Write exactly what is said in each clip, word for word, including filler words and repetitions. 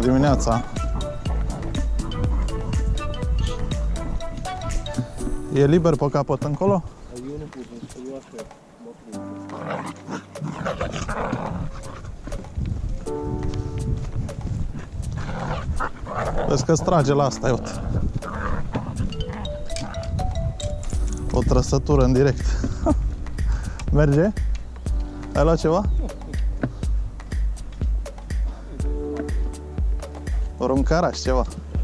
dimineața! E liber pe capăt încolo? Eu nu pot, eu așa mă Vezi că strage la asta, iată. O trăsătură în direct. Merge? Ai luat ceva? Ori un caraș, ceva.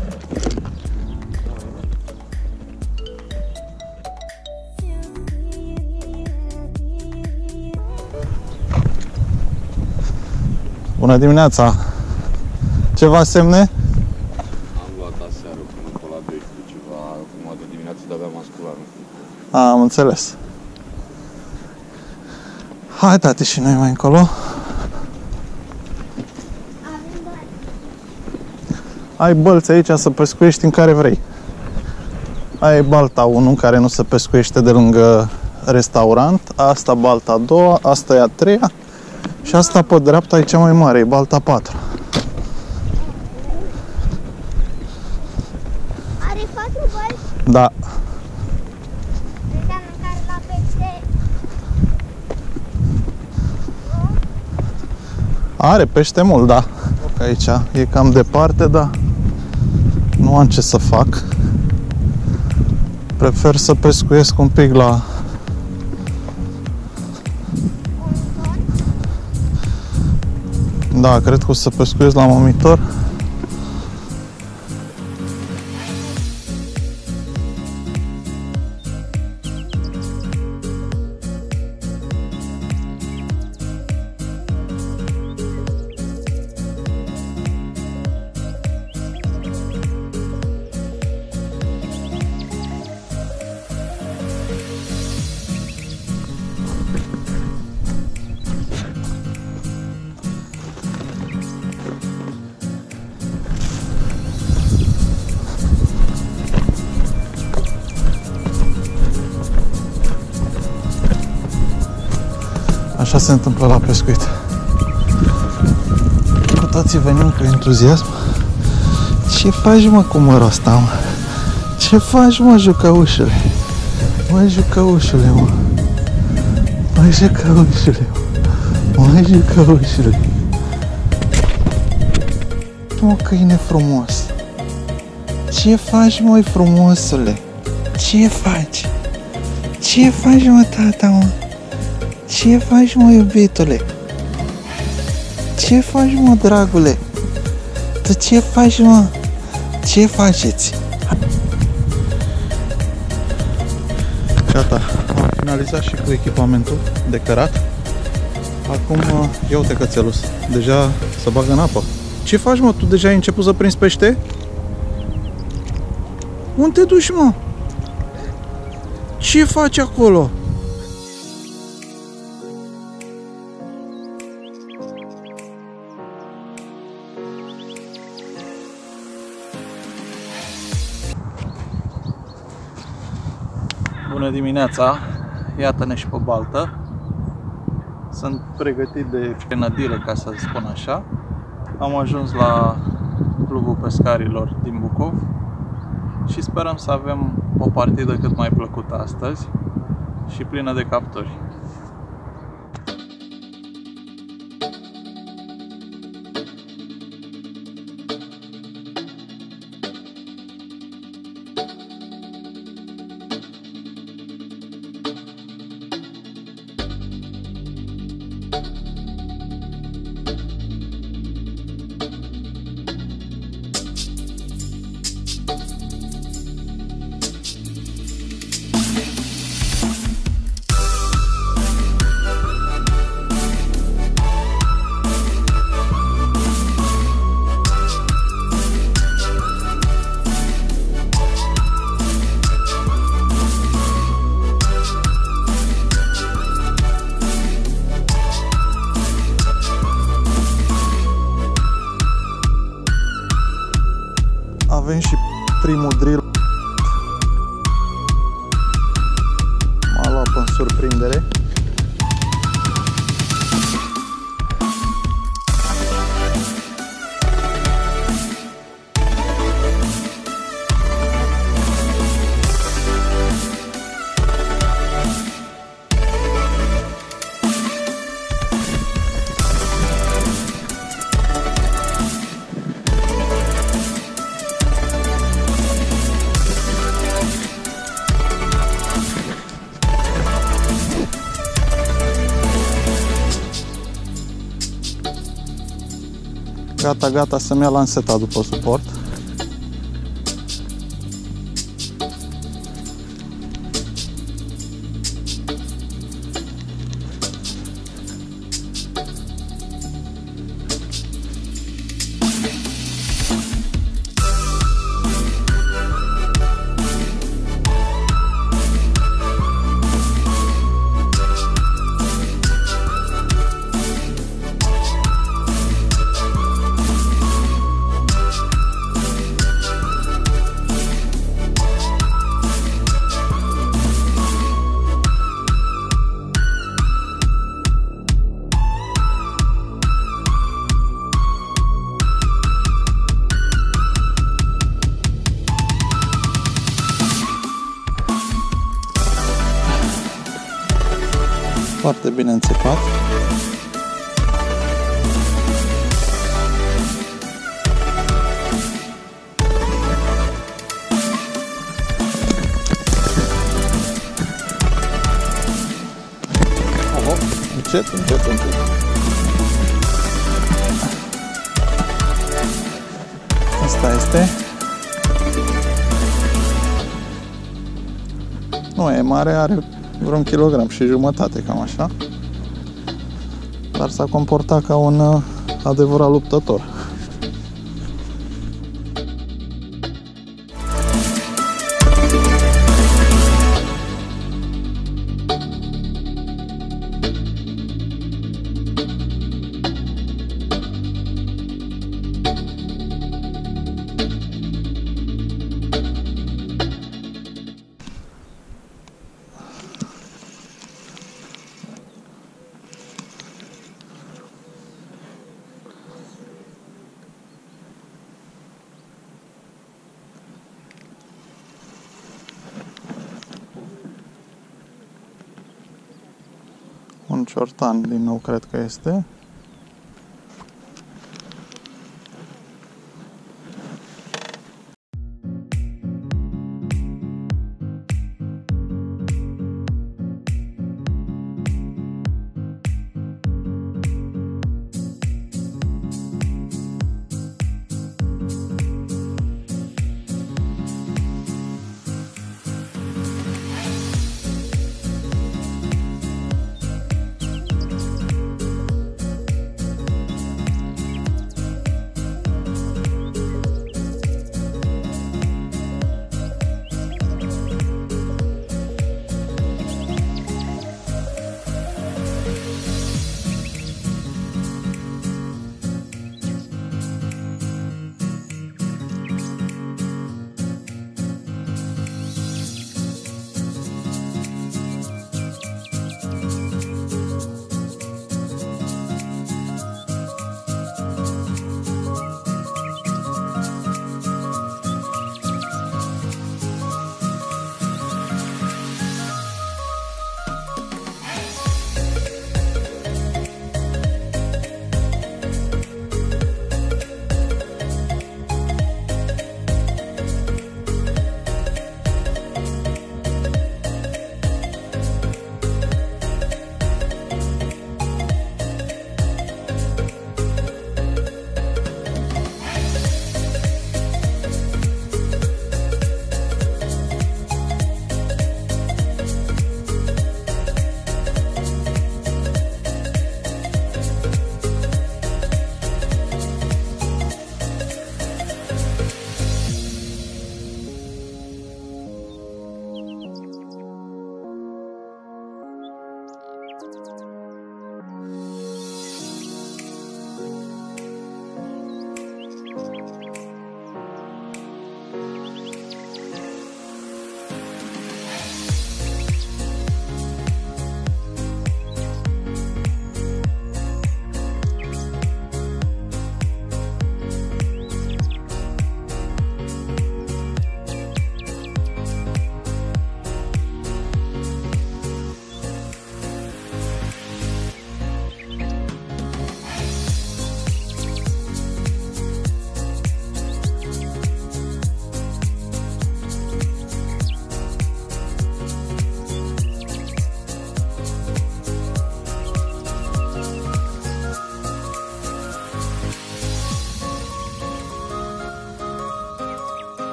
Bună dimineața! Ceva semne? am luat aseară până pe la doisprezece ceva, acum de dimineață de-abia m-am sculat. A, am înțeles. Hai, tati, și noi mai încolo. Ai bălți aici să pescuiești în care vrei. Aia e balta unu care nu se pescuiește de lângă restaurant. Asta balta a doua, asta e a treia. Și asta pe dreapta e cea mai mare, e balta patru. Are patru bălți? Da. Înseamnă care la pește. Are pește mult, da. Aici e cam departe, dar nu am ce să fac. Prefer să pescuiesc un pic la... Da, cred că o să pescuiesc la momitor. Așa se întâmplă la pescuit. Cu toții venim cu entuziasm. Ce faci, mă, cu mărul ăsta, mă? Ce faci, mă, jucăușule? Mă, jucăușule, mă. Mă, jucăușule, mă. Mă, jucăușule. Mă, câine frumos. Ce faci, măi, frumosule? Ce faci? Ce faci, mă, tata, mă? Ce faci, mă, iubitule? Ce faci, mă, dragule? Tu ce faci, mă? Ce faceți? Gata, am finalizat și cu echipamentul de cărat. Acum ia uite cățelus, deja se bagă în apă. Ce faci, mă? Tu deja ai început să prinzi pește? Unde te duci, mă? Ce faci acolo? Bună dimineața! Iată-ne și pe baltă. Sunt pregătit de penadilă, ca să spun așa. Am ajuns la Clubul Pescarilor din Bucov și sperăm să avem o partidă cât mai plăcută astăzi și plină de capturi. Avem și primul drill. M-a luat în surprindere. gata, gata să-mi ia lanseta după suport. Foarte bine înțepat. Oho, încet, încet, încet. Asta este. Nu e mare, are vreun kilogram și jumătate, cam așa. Dar s-a comportat ca un adevărat luptător. Un ciortan, din nou, cred că este.